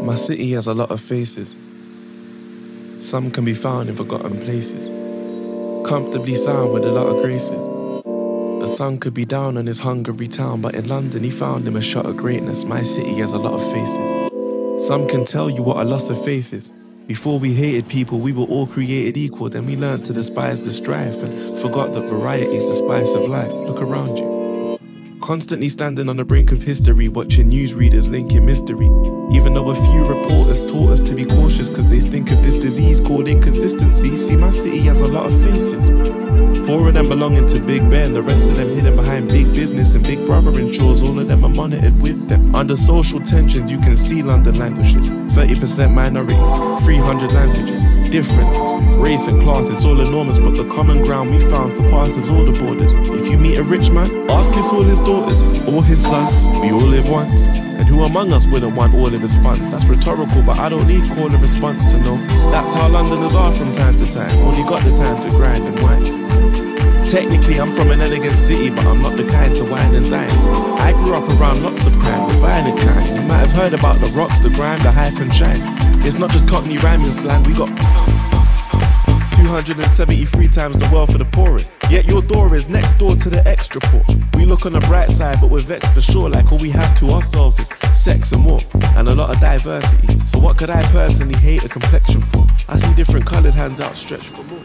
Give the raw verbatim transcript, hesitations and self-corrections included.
My city has a lot of faces. Some can be found in forgotten places. Comfortably sound with a lot of graces. The sun could be down on his Hungary town, but in London he found him a shot of greatness. My city has a lot of faces. Some can tell you what a loss of faith is. Before we hated people, we were all created equal. Then we learned to despise the strife and forgot that variety is the spice of life. Look around you. Constantly standing on the brink of history, watching newsreaders linking mystery. Even though a few reporters taught us to be cautious because they stink of this disease called inconsistency. See, my city has a lot of faces. Four of them belonging to Big Ben, the rest of them hidden behind big business and Big Brother ensures all of them are monitored with them. Under social tensions, you can see London languishes. thirty percent minorities, three hundred languages, differences, race and class, it's all enormous, but the common ground we found surpasses all the borders. If you meet a rich man, ask his all his daughters, all his sons, we all live once. And who among us wouldn't want all of his funds? That's rhetorical, but I don't need call and response to know. That's how Londoners are from time to time, only got the time to grind and whine. Technically I'm from an elegant city, but I'm not the kind to wine and dine. I grew up around lots of crime, the violent kind. You might have heard about the rocks, the grime, the hype and shine. It's not just Cockney rhyming slang, we got two hundred seventy-three times the wealth for the poorest. Yet your door is next door to the extra poor. We look on the bright side, but we're vexed for sure, like all we have to ourselves is sex and more, and a lot of diversity. So what could I personally hate a complexion for? I see different coloured hands outstretched for more.